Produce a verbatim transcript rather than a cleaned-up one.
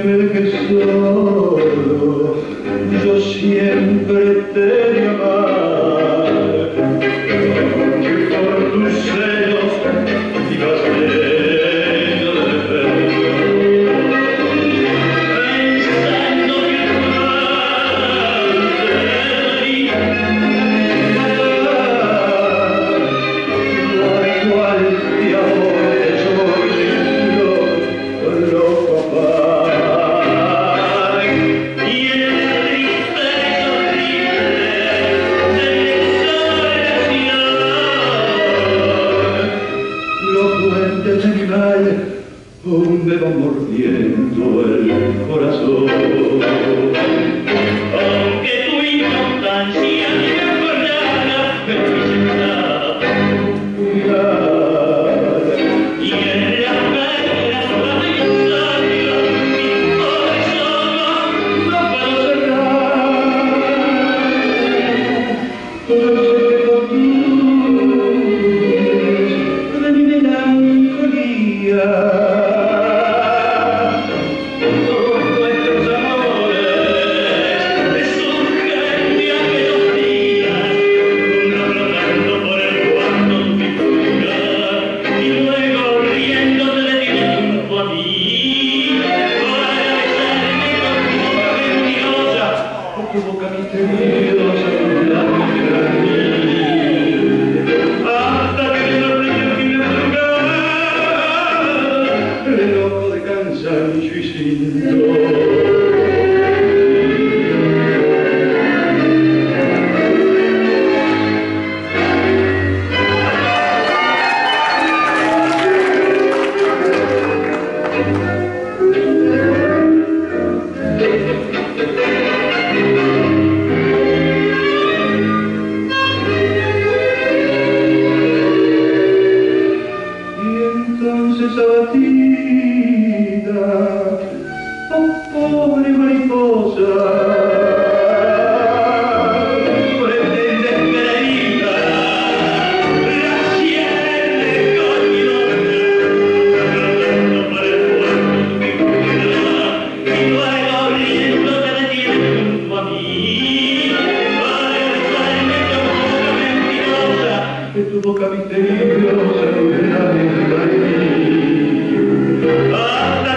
me dejes solo, yo siempre te he amar, que por tus celos vivas lleno de perdón, pensando que aún me va mordiendo el corazón. Aunque tu inconstancia me acordara, me cuidar. Y en las venas la mensaje, mi corazón no puedo cerrar. Todo se quedó de mi melancolía. Tu boca misteriosa, tu labio jardín, hasta que me sorprendió mi madrugada, el loco de cansancio y sin dolor. Abatida, oh pobre mariposa, pretende querida, la siente coñona, tratando para el puerto tu figura, y luego riendo te detiene junto a mí, para besarme con boca mentirosa, que tu boca misteriosa no verá en el jardín. Hasta